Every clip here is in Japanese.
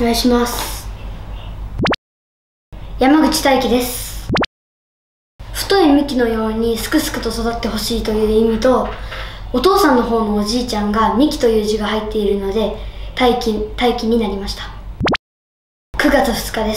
願いします。山口大輝です。太い幹のようにすくすくと育ってほしいという意味と、お父さんの方のおじいちゃんが幹という字が入っているので大輝になりました。9月2日です。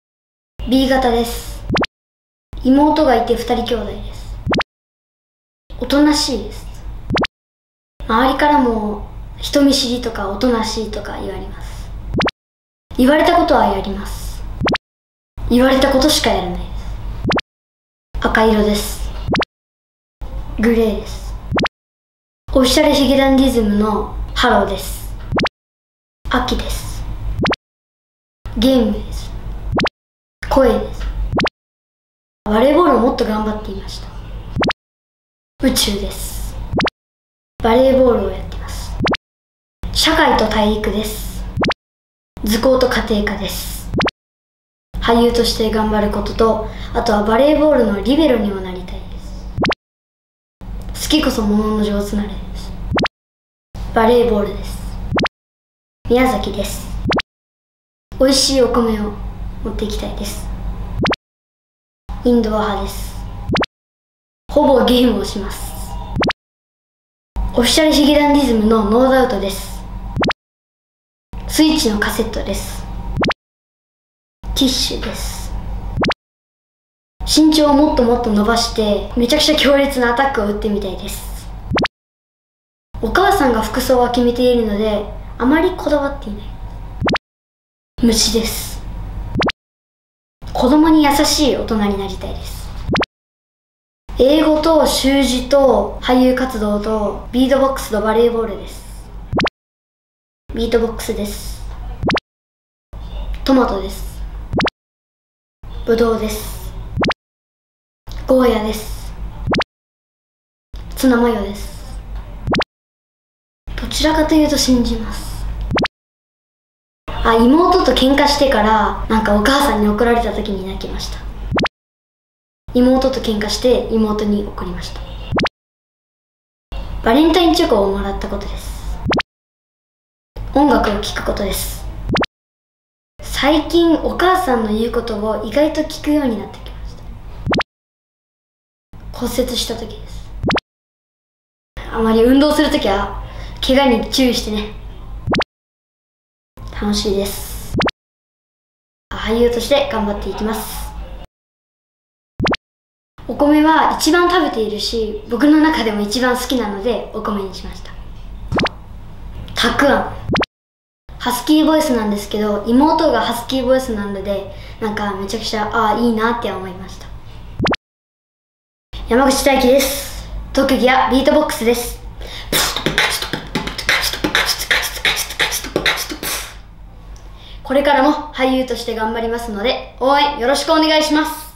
B 型です。妹がいて2人兄弟です。おとなしいです。周りからも人見知りとかおとなしいとか言われます。言われたことはやります。言われたことしかやらないです。赤色です。グレーです。オフィシャルヒゲダンディズムのハローです。秋です。ゲームです。声です。バレーボールをもっと頑張っていました。宇宙です。バレーボールをやっています。社会と体育です。図工と家庭科です。俳優として頑張ることと、あとはバレーボールのリベロにもなりたいです。好きこそものの上手なれです。バレーボールです。宮崎です。美味しいお米を持っていきたいです。インドア派です。ほぼゲームをします。オフィシャルヒゲダンディズムのノーダウトです。スイッチのカセットです。ティッシュです。身長をもっともっと伸ばしてめちゃくちゃ強烈なアタックを打ってみたいです。お母さんが服装は決めているのであまりこだわっていない。虫です。子供に優しい大人になりたいです。英語と習字と俳優活動とビートボックスとバレーボールです。ビートボックスです。トマトです。ぶどうです。ゴーヤです。ツナマヨです。どちらかというと信じます。妹と喧嘩してからなんかお母さんに怒られた時に泣きました。妹と喧嘩して妹に怒りました。バレンタインチョコをもらったことです。音楽を聴くことです。最近お母さんの言うことを意外と聞くようになってきました。骨折した時です。あまり運動するときは怪我に注意してね。楽しいです。俳優として頑張っていきます。お米は一番食べているし、僕の中でも一番好きなのでお米にしました。たくあん。ハスキーボイスなんですけど、妹がハスキーボイスなのでなんかめちゃくちゃいいなって思いました。山口大輝です。特技はビートボックスです。これからも俳優として頑張りますので応援よろしくお願いします。